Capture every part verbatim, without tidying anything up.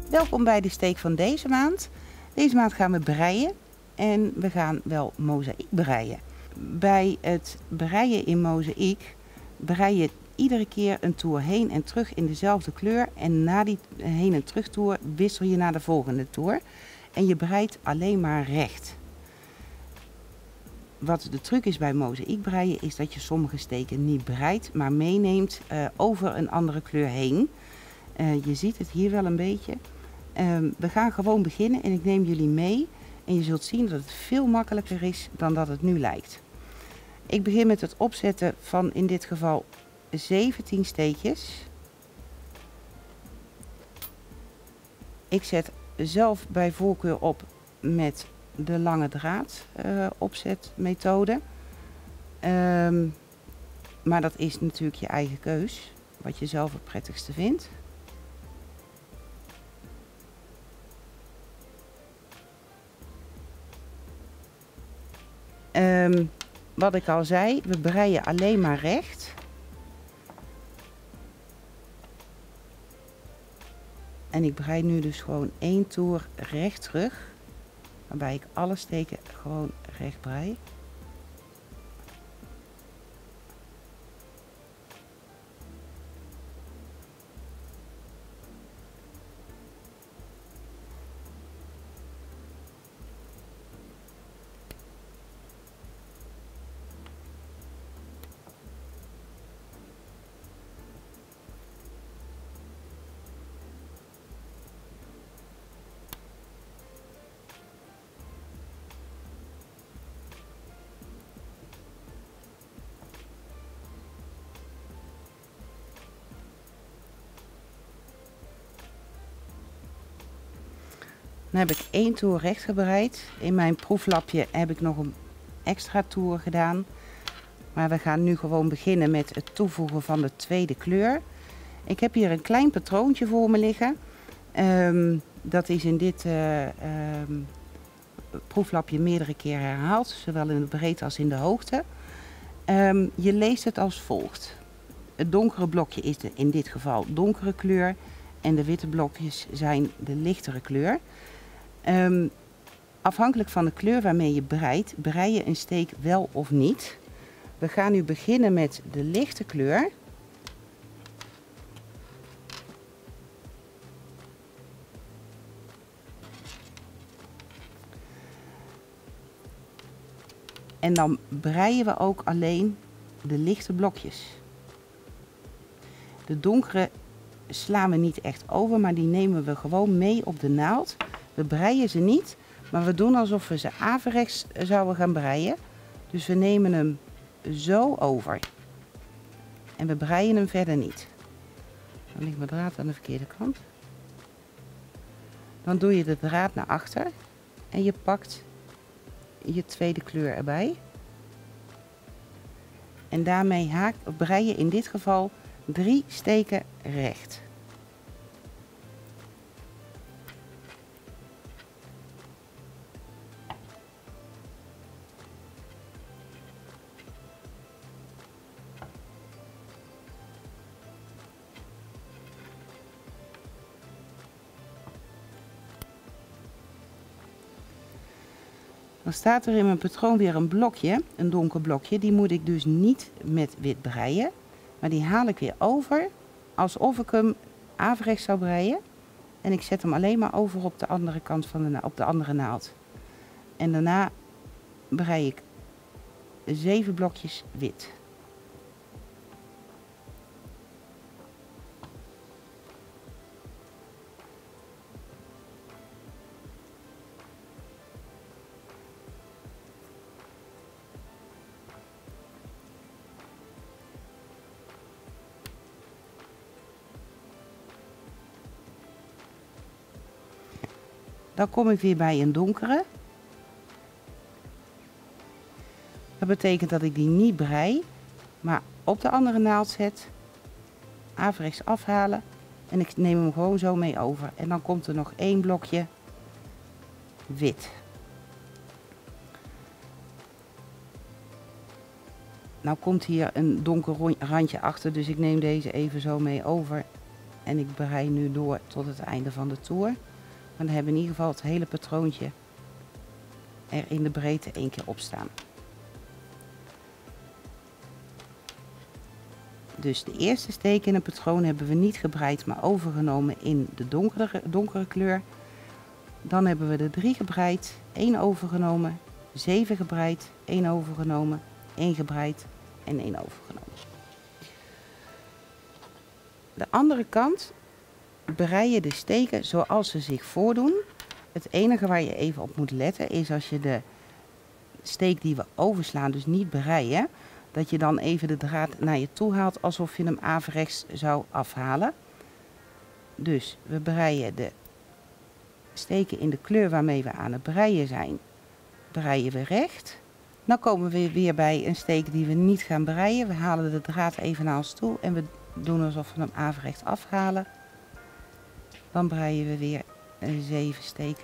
Welkom bij de steek van deze maand. Deze maand gaan we breien en we gaan wel mozaïek breien. Bij het breien in mozaïek brei je iedere keer een toer heen en terug in dezelfde kleur. En na die heen en terug toer wissel je naar de volgende toer. En je breidt alleen maar recht. Wat de truc is bij mozaïek breien is dat je sommige steken niet breidt, maar meeneemt uh, over een andere kleur heen. Uh, je ziet het hier wel een beetje. Uh, we gaan gewoon beginnen en ik neem jullie mee. En je zult zien dat het veel makkelijker is dan dat het nu lijkt. Ik begin met het opzetten van in dit geval zeventien steekjes. Ik zet zelf bij voorkeur op met de lange draad uh, opzetmethode. Um, maar dat is natuurlijk je eigen keus, wat je zelf het prettigste vindt. Um, wat ik al zei, we breien alleen maar recht. En ik brei nu dus gewoon één toer recht terug. Waarbij ik alle steken gewoon recht brei. Dan heb ik één toer recht gebreid. In mijn proeflapje heb ik nog een extra toer gedaan. Maar we gaan nu gewoon beginnen met het toevoegen van de tweede kleur. Ik heb hier een klein patroontje voor me liggen. Um, dat is in dit uh, um, proeflapje meerdere keren herhaald. Zowel in de breedte als in de hoogte. Um, je leest het als volgt. Het donkere blokje is de, in dit geval donkere kleur. En de witte blokjes zijn de lichtere kleur. Um, afhankelijk van de kleur waarmee je breidt, brei je een steek wel of niet. We gaan nu beginnen met de lichte kleur. En dan breien we ook alleen de lichte blokjes. De donkere slaan we niet echt over, maar die nemen we gewoon mee op de naald. We breien ze niet, maar we doen alsof we ze averechts zouden gaan breien. Dus we nemen hem zo over. En we breien hem verder niet. Dan ligt mijn draad aan de verkeerde kant. Dan doe je de draad naar achter en je pakt je tweede kleur erbij. En daarmee haak, brei je in dit geval drie steken recht. Dan staat er in mijn patroon weer een blokje, een donker blokje. Die moet ik dus niet met wit breien. Maar die haal ik weer over alsof ik hem averechts zou breien. En ik zet hem alleen maar over op de andere kant van de, op de andere naald. En daarna brei ik zeven blokjes wit. Dan kom ik weer bij een donkere. Dat betekent dat ik die niet brei, maar op de andere naald zet, averechts afhalen en ik neem hem gewoon zo mee over. En dan komt er nog één blokje wit. Nou komt hier een donker randje achter, dus ik neem deze even zo mee over En ik brei nu door tot het einde van de toer. Maar dan hebben we in ieder geval het hele patroontje er in de breedte één keer op staan. Dus de eerste steek in het patroon hebben we niet gebreid, maar overgenomen in de donkere, donkere kleur. Dan hebben we de drie gebreid, één overgenomen, zeven gebreid, één overgenomen, één gebreid en één overgenomen. De andere kant brei je de steken zoals ze zich voordoen. Het enige waar je even op moet letten is als je de steek die we overslaan, dus niet breien, dat je dan even de draad naar je toe haalt alsof je hem averechts zou afhalen. Dus we breien de steken in de kleur waarmee we aan het breien zijn, breien we recht. Dan komen we weer bij een steek die we niet gaan breien. We halen de draad even naar ons toe en we doen alsof we hem averechts afhalen. Dan breien we weer zeven steken.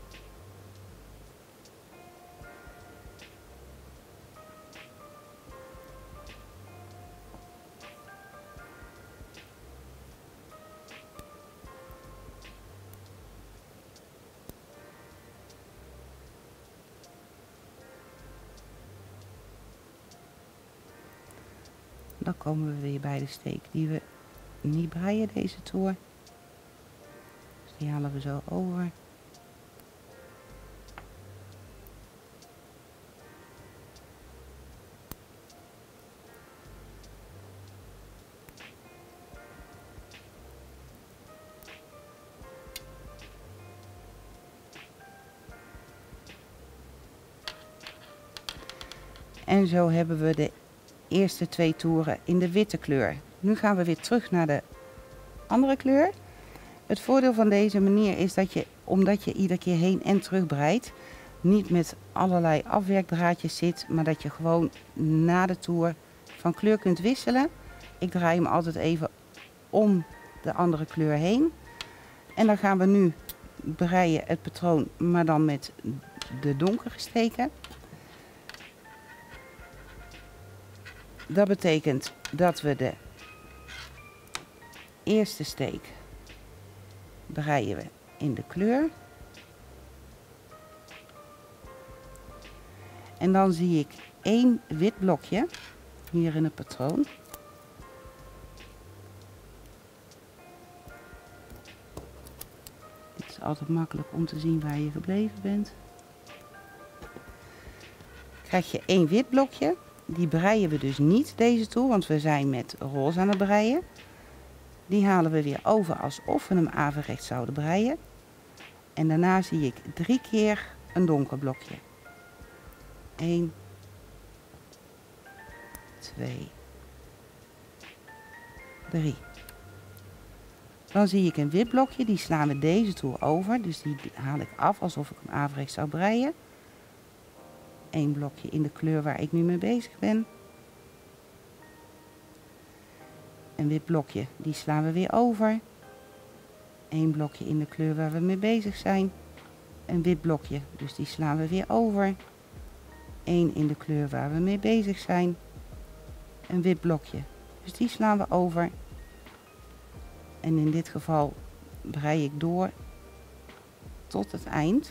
Dan komen we weer bij de steek die we niet breien deze toer. Dus die halen we zo over. En zo hebben we de eerste twee toeren in de witte kleur. Nu gaan we weer terug naar de andere kleur. Het voordeel van deze manier is dat je, omdat je iedere keer heen en terug breidt, niet met allerlei afwerkdraadjes zit, maar dat je gewoon na de toer van kleur kunt wisselen. Ik draai hem altijd even om de andere kleur heen. En dan gaan we nu breien het patroon, maar dan met de donkere steken. Dat betekent dat we de eerste steek breien we in de kleur. En dan zie ik één wit blokje hier in het patroon. Dit is altijd makkelijk om te zien waar je gebleven bent. Krijg je één wit blokje. Die breien we dus niet deze toer, want we zijn met roze aan het breien. Die halen we weer over alsof we hem averechts zouden breien. En daarna zie ik drie keer een donker blokje. één, twee, drie. Dan zie ik een wit blokje, die slaan we deze toer over. Dus die haal ik af alsof ik hem averechts zou breien. Eén blokje in de kleur waar ik nu mee bezig ben. Een wit blokje, die slaan we weer over. Eén blokje in de kleur waar we mee bezig zijn. Een wit blokje, dus die slaan we weer over. Eén in de kleur waar we mee bezig zijn. Een wit blokje, dus die slaan we over. En in dit geval brei ik door tot het eind.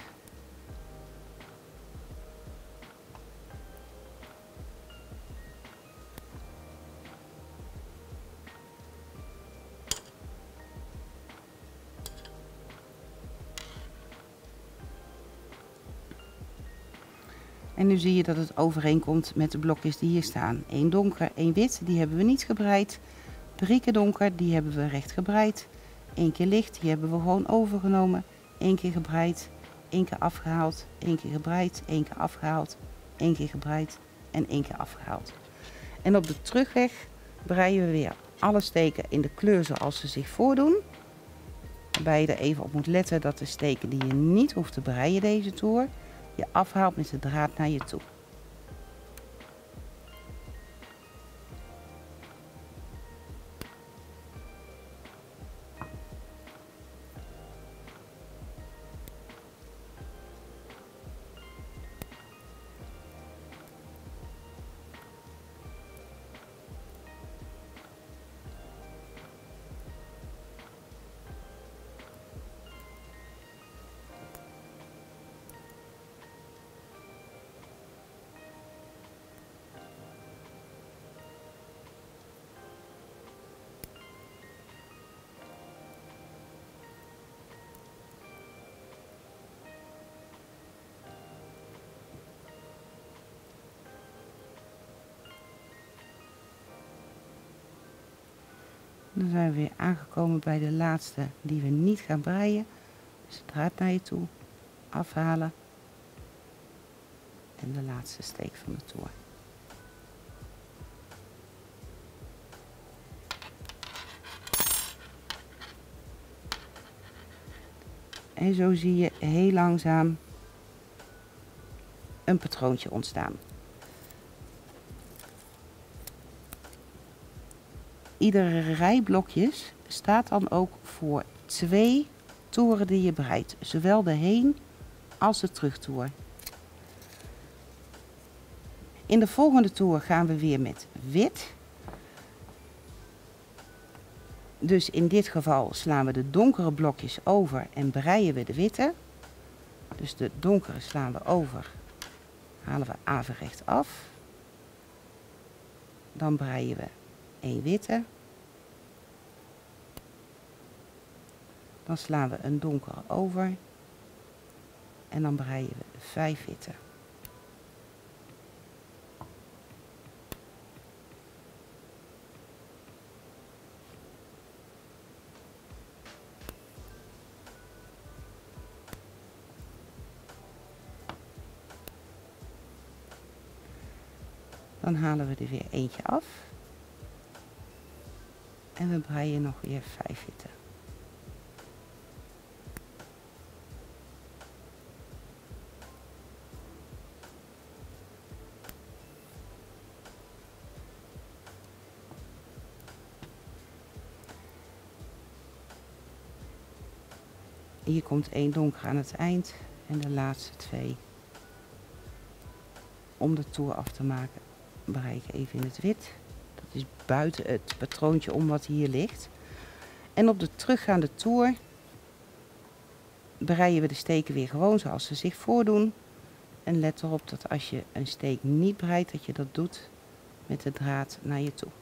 En nu zie je dat het overeenkomt met de blokjes die hier staan. Eén donker, één wit, die hebben we niet gebreid. Drie keer donker, die hebben we recht gebreid. Eén keer licht, die hebben we gewoon overgenomen. Eén keer gebreid, één keer afgehaald, één keer gebreid, één keer afgehaald, één keer gebreid en één keer afgehaald. En op de terugweg breien we weer alle steken in de kleur zoals ze zich voordoen. Waarbij je er even op moet letten dat de steken die je niet hoeft te breien deze toer, je afhaalt met de draad naar je toe. Dan zijn we weer aangekomen bij de laatste die we niet gaan breien. Dus de draad naar je toe, afhalen en de laatste steek van de toer. En zo zie je heel langzaam een patroontje ontstaan. Iedere rij blokjes staat dan ook voor twee toeren die je breidt. Zowel de heen als de terugtoer. In de volgende toer gaan we weer met wit. Dus in dit geval slaan we de donkere blokjes over en breien we de witte. Dus de donkere slaan we over, halen we averecht af. Dan breien we één witte. Dan slaan we een donkere over. En dan breien we vijf witte. Dan halen we er weer eentje af. En we breien nog weer vijf witte. Hier komt één donker aan het eind en de laatste twee. Om de toer af te maken, brei ik even in het wit. Dat is buiten het patroontje om wat hier ligt. En op de teruggaande toer breien we de steken weer gewoon zoals ze zich voordoen. En let erop dat als je een steek niet breidt, dat je dat doet met de draad naar je toe.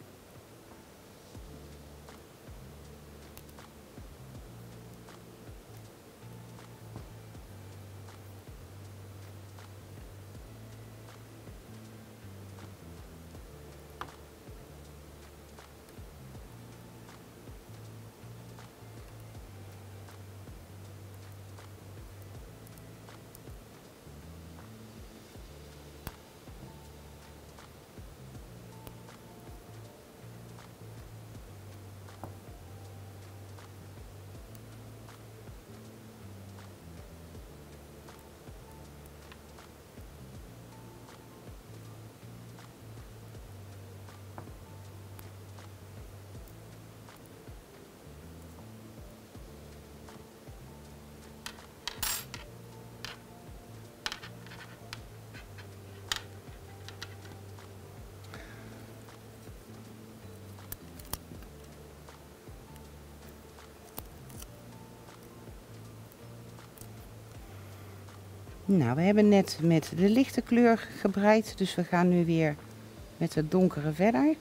Nou, we hebben net met de lichte kleur gebreid, dus we gaan nu weer met de donkere verder.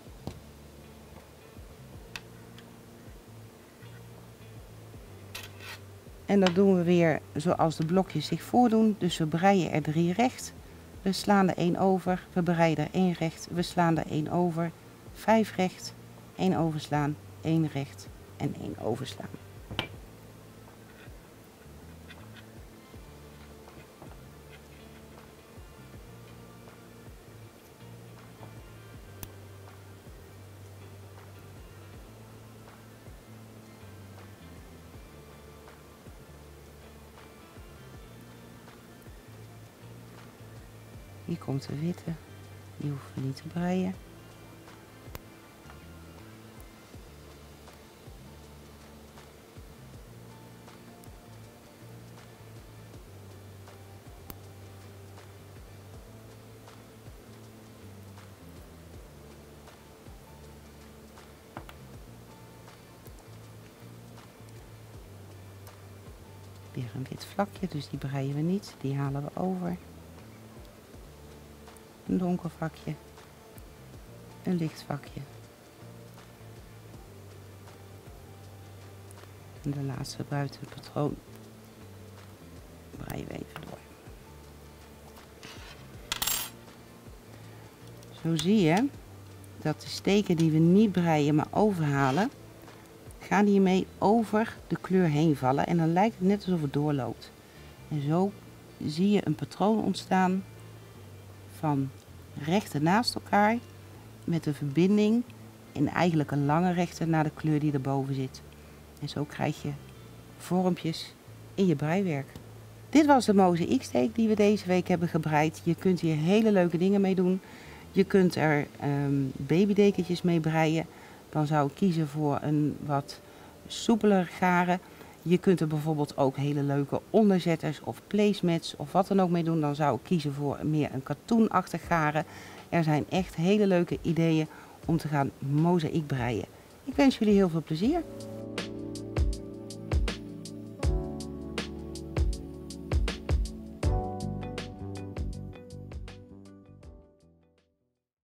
En dat doen we weer zoals de blokjes zich voordoen. Dus we breien er drie recht, we slaan er één over, we breien er één recht, we slaan er één over, vijf recht, één overslaan, één recht en één overslaan. Hier komt de witte, die hoeven we niet te breien. Weer een wit vlakje, dus die breien we niet, die halen we over. Een donker vakje, een licht vakje en de laatste buiten het patroon breien we even door. Zo zie je dat de steken die we niet breien maar overhalen, gaan hiermee over de kleur heen vallen en dan lijkt het net alsof het doorloopt. En zo zie je een patroon ontstaan van rechten naast elkaar met een verbinding en eigenlijk een lange rechte naar de kleur die erboven zit. En zo krijg je vormpjes in je breiwerk. Dit was de mozaïeksteek die we deze week hebben gebreid. Je kunt hier hele leuke dingen mee doen. Je kunt er um, babydekentjes mee breien. Dan zou ik kiezen voor een wat soepeler garen. Je kunt er bijvoorbeeld ook hele leuke onderzetters of placemats of wat dan ook mee doen. Dan zou ik kiezen voor meer een katoenachtig garen. Er zijn echt hele leuke ideeën om te gaan mozaïek breien. Ik wens jullie heel veel plezier.